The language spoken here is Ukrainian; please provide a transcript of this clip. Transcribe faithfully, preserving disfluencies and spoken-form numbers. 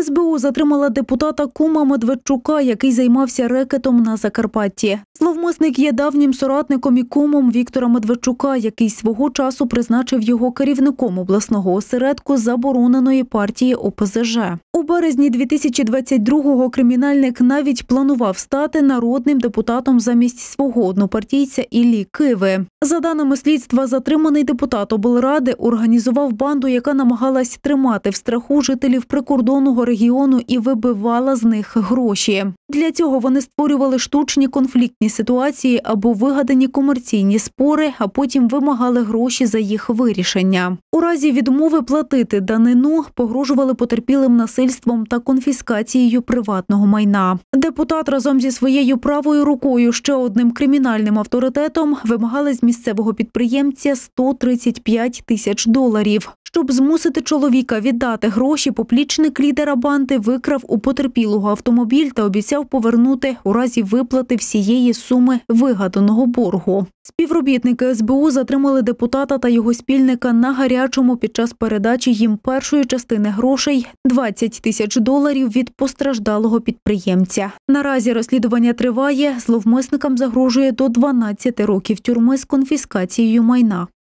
ес бе у затримала депутата кума Медведчука, який займався рекетом на Закарпатті. Зловмисник є давнім соратником і кумом Віктора Медведчука, який свого часу призначив його керівником обласного осередку забороненої партії о пе зе же. У березні дві тисячі двадцять другого кримінальник навіть планував стати народним депутатом замість свого однопартійця Іллі Киви. За даними слідства, затриманий депутат облради організував банду, яка намагалась тримати в страху жителів прикордонного регіону і вибивала з них гроші. Для цього вони створювали штучні конфліктні ситуації або вигадані комерційні спори, а потім вимагали гроші за їх вирішення. У разі відмови платити данину погрожували потерпілим насильством та конфіскацією приватного майна. Депутат разом зі своєю правою рукою, ще одним кримінальним авторитетом, вимагали з місцевого підприємця сто тридцять п'ять тисяч доларів. Щоб змусити чоловіка віддати гроші, поплічник лідера банди викрав у потерпілого автомобіль та обіцяв повернути у разі виплати всієї суми вигаданого боргу. Співробітники ес бе у затримали депутата та його спільника на гарячому під час передачі їм першої частини грошей – двадцять тисяч доларів від постраждалого підприємця. Наразі розслідування триває, зловмисникам загрожує до дванадцяти років тюрми з конфіскацією майна.